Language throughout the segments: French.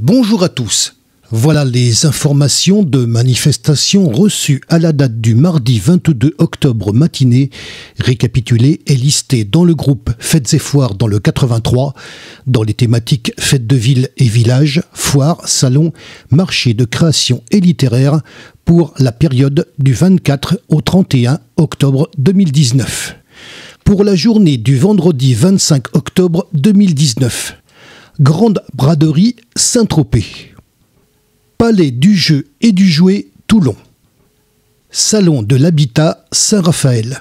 Bonjour à tous. Voilà les informations de manifestations reçues à la date du mardi 22 octobre matinée, récapitulées et listées dans le groupe Fêtes et Foires dans le 83, dans les thématiques Fêtes de ville et village, foires, salons, marchés de création et littéraire pour la période du 24 au 31 octobre 2019. Pour la journée du vendredi 25 octobre 2019, Grande Braderie Saint-Tropez. Palais du jeu et du jouet Toulon. Salon de l'habitat Saint-Raphaël.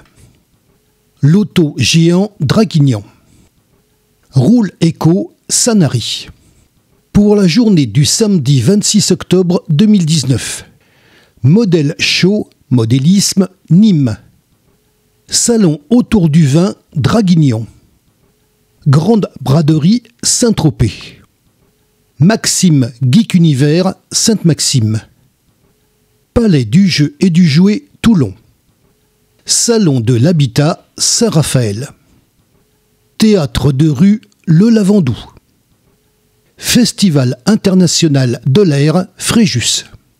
Loto géant Draguignan. Roule Éco Sanary. Pour la journée du samedi 26 octobre 2019. Modèle show, modélisme Nîmes. Salon autour du vin Draguignan. Grande Braderie Saint-Tropez. Maxime Geek Univers Sainte-Maxime. Palais du jeu et du jouet Toulon. Salon de l'habitat Saint-Raphaël. Théâtre de rue Le Lavandou. Festival international de l'air Fréjus.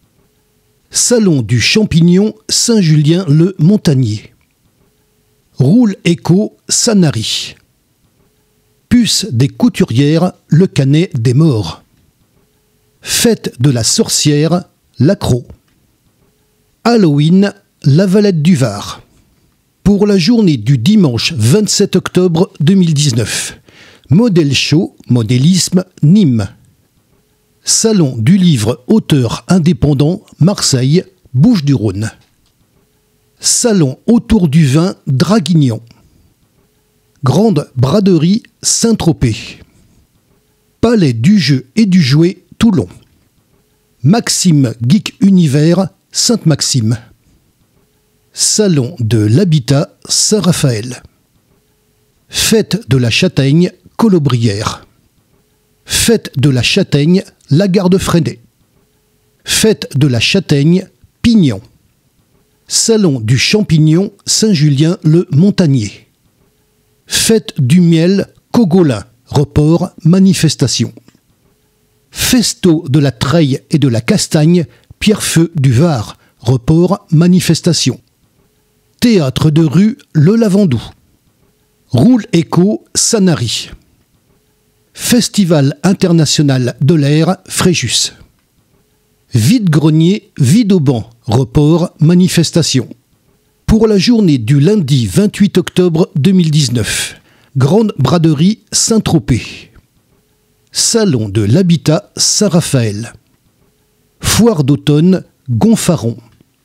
Salon du champignon Saint-Julien-le-Montagnier. Roule Éco Sanary. Puce des couturières Le Canet des Morts. Fête de la sorcière L'Accro. Halloween La Valette du Var. Pour la journée du dimanche 27 octobre 2019. Modèle show, modélisme Nîmes. Salon du livre auteur indépendant Marseille, Bouches-du-Rhône. Salon autour du vin Draguignan. Grande Braderie Saint-Tropez. Palais du jeu et du jouet Toulon. Maxime Geek Univers Sainte-Maxime. Salon de l'habitat Saint-Raphaël. Fête de la châtaigne Colobrières. Fête de la châtaigne La Garde-Freinet. Fête de la châtaigne Pignan. Salon du champignon Saint-Julien-le-Montagnier. Fête du miel Cogolin. Report manifestation. Festo de la treille et de la castagne Pierrefeu du Var. Report manifestation. Théâtre de rue Le Lavandou. Roule Éco Sanary. Festival international de l'air Fréjus. Vide-grenier Vide-Auban. Report manifestation. Pour la journée du lundi 28 octobre 2019. Grande Braderie Saint-Tropez. Salon de l'habitat Saint-Raphaël. Foire d'automne Gonfaron.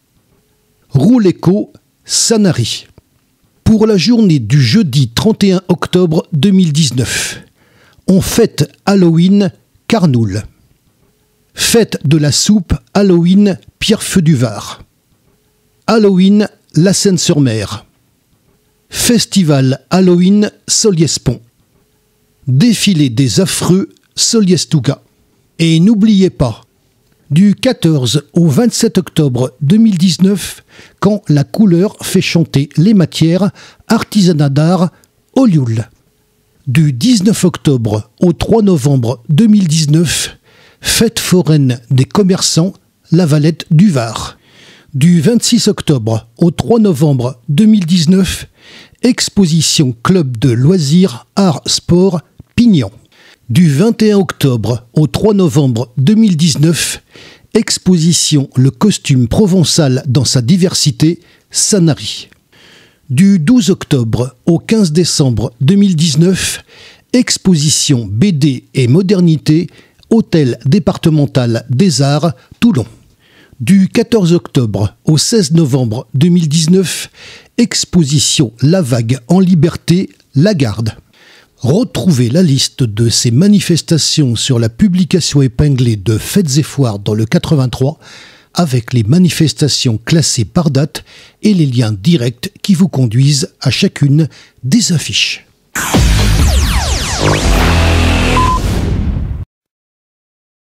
Roule Éco Sanary. Pour la journée du jeudi 31 octobre 2019. On fête Halloween Carnoul. Fête de la soupe Halloween Pierrefeu du Var. Halloween La Seine-sur-Mer. Festival Halloween Soliespont. Défilé des affreux Soliestuga. Et n'oubliez pas, du 14 au 27 octobre 2019, quand la couleur fait chanter les matières, artisanat d'art Olioul. Du 19 octobre au 3 novembre 2019, fête foraine des commerçants La Valette du Var. Du 26 octobre au 3 novembre 2019, exposition club de loisirs art sport Pignan. Du 21 octobre au 3 novembre 2019, exposition le costume provençal dans sa diversité Sanary. Du 12 octobre au 15 décembre 2019, exposition BD et modernité Hôtel départemental des Arts Toulon. Du 14 octobre au 16 novembre 2019, exposition La Vague en Liberté, Lagarde. Retrouvez la liste de ces manifestations sur la publication épinglée de Fêtes et Foires dans le 83, avec les manifestations classées par date et les liens directs qui vous conduisent à chacune des affiches.